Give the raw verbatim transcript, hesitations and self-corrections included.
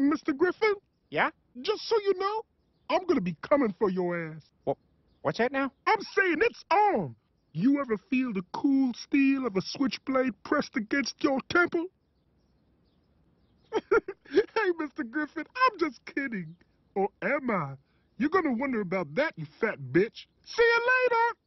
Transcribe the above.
Mister Griffin, Yeah? just so you know, I'm gonna be coming for your ass. Well, what's that now? I'm saying it's on. You ever feel the cool steel of a switchblade pressed against your temple? Hey, Mister Griffin, I'm just kidding. Or am I? You're gonna wonder about that, you fat bitch. See you later!